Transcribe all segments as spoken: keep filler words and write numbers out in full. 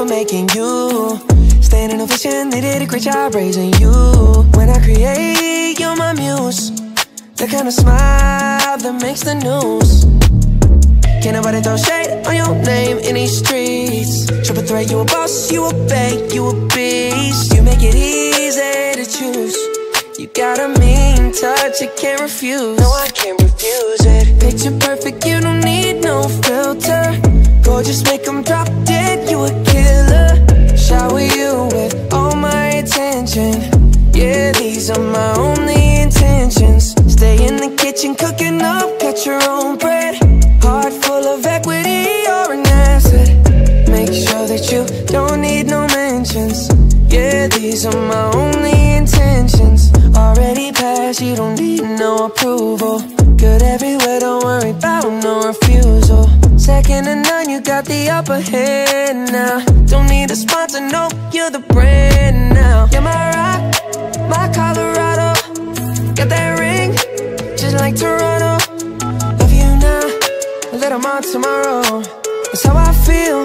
for making you. Standin ovation, they did a great job raising you. When I create, you're my muse. The kind of smile that makes the news. Can't nobody throw shade on your name in these streets. Triple threat, you a boss, you a bank, you a beast. You make it easy to choose. You got a mean touch, you can't refuse. No, I can't refuse it. Picture perfect, you don't need no filter. Gorgeous, make them drop dead, you a killer. Shower you with all my attention. Yeah, these are my only intentions. Stay in the kitchen, cooking up, cut your own bread. Heart full of equity, you're an asset. Make sure that you don't need no mentions. Yeah, these are my only intentions. Already passed, you don't need no approval. Good everywhere, don't worry about no refusal. Second to none, you got the upper hand now. Don't need a sponsor, no, you're the brand now. You're my rock, my Colorado. Got that ring, just like Toronto. Love you now, a little more tomorrow. That's how I feel,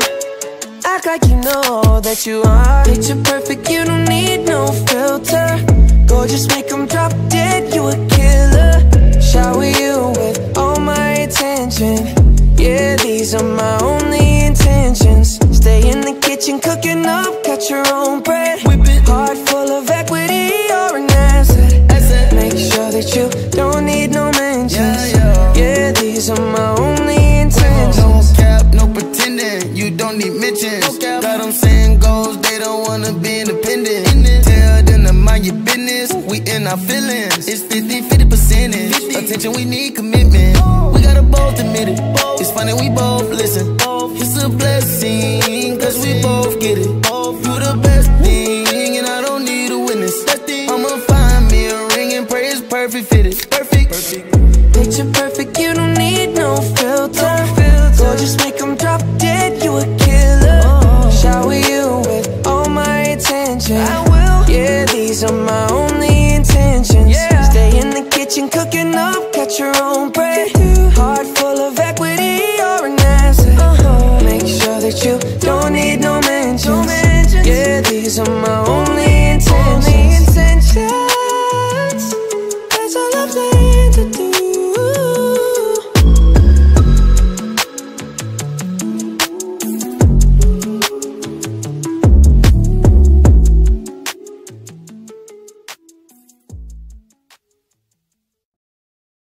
act like you know that you are. Picture perfect, you don't need no filter. Gorgeous, make them drop dead, you a killer. Shower you with all my attention. Yeah, these are my only intentions. Stay in the kitchen, cooking up, cut your own bread. Heart full of equity, you're an asset. Make sure that you don't need no mentions. Yeah, these are my only intentions. No cap, no pretending, you don't need mentions. Got them saying goals, they don't wanna be independent. Tell them to mind your business, we in our feelings. It's fifty, fifty percentage. Attention, we need commitment. We gotta both admit it. It's funny, we both listen. It's a blessing, cause we both get it. You the best thing, and I don't need a witness. I'ma find me a ring and pray it's perfect fitted. Perfect. Picture perfect, you don't need no filter. Gorgeous, make them drop dead, you a killer. Shower you with all my attention. I will. Yeah, these are my only intentions. Stay in the kitchen, cooking up, cut your own bread. Heart full of equity, you're an asset. Make sure that you don't need no